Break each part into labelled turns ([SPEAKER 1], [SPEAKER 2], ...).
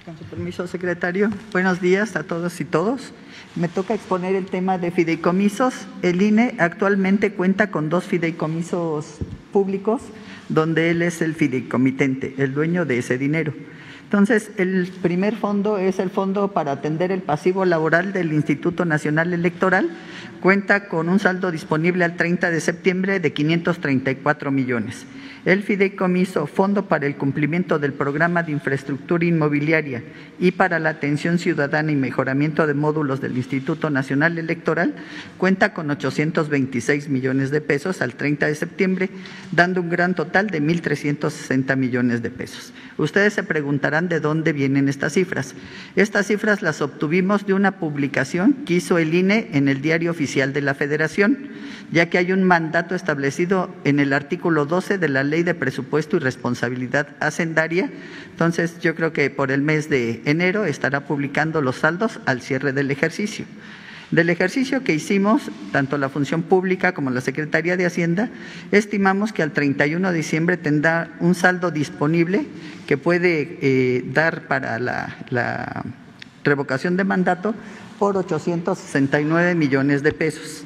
[SPEAKER 1] Con su permiso, secretario. Buenos días a todos y todos. Me toca exponer el tema de fideicomisos. El INE actualmente cuenta con 2 fideicomisos públicos, donde él es el fideicomitente, el dueño de ese dinero. Entonces, el primer fondo es el fondo para atender el pasivo laboral del Instituto Nacional Electoral. Cuenta con un saldo disponible al 30 de septiembre de 534 millones. El fideicomiso Fondo para el Cumplimiento del Programa de Infraestructura Inmobiliaria y para la Atención Ciudadana y Mejoramiento de Módulos del Instituto Nacional Electoral cuenta con 826 millones de pesos al 30 de septiembre, dando un gran total de 1.360 millones de pesos. Ustedes se preguntarán de dónde vienen estas cifras. Estas cifras las obtuvimos de una publicación que hizo el INE en el Diario Oficial de la Federación, ya que hay un mandato establecido en el artículo 12 de la Ley de Presupuesto y Responsabilidad Hacendaria. Entonces, yo creo que por el mes de enero estará publicando los saldos al cierre del ejercicio. Del ejercicio que hicimos, tanto la Función Pública como la Secretaría de Hacienda, estimamos que al 31 de diciembre tendrá un saldo disponible que puede dar para la revocación de mandato por 869 millones de pesos.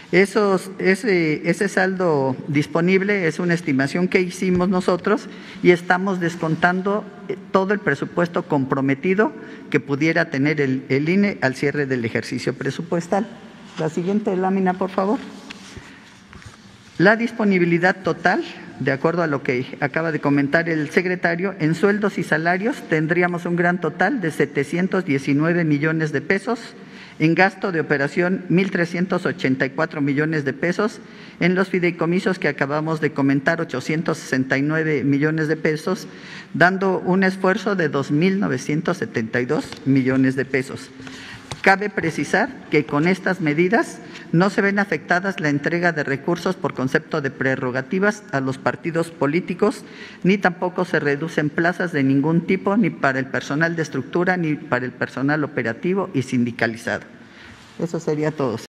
[SPEAKER 1] Ese saldo disponible es una estimación que hicimos nosotros y estamos descontando todo el presupuesto comprometido que pudiera tener el INE al cierre del ejercicio presupuestal. La siguiente lámina, por favor. La disponibilidad total, de acuerdo a lo que acaba de comentar el secretario, en sueldos y salarios tendríamos un gran total de 719 millones de pesos. En gasto de operación, 1.384 millones de pesos. En los fideicomisos que acabamos de comentar, 869 millones de pesos, dando un esfuerzo de 2.972 millones de pesos. Cabe precisar que con estas medidas no se ven afectadas la entrega de recursos por concepto de prerrogativas a los partidos políticos, ni tampoco se reducen plazas de ningún tipo, ni para el personal de estructura, ni para el personal operativo y sindicalizado. Eso sería todo.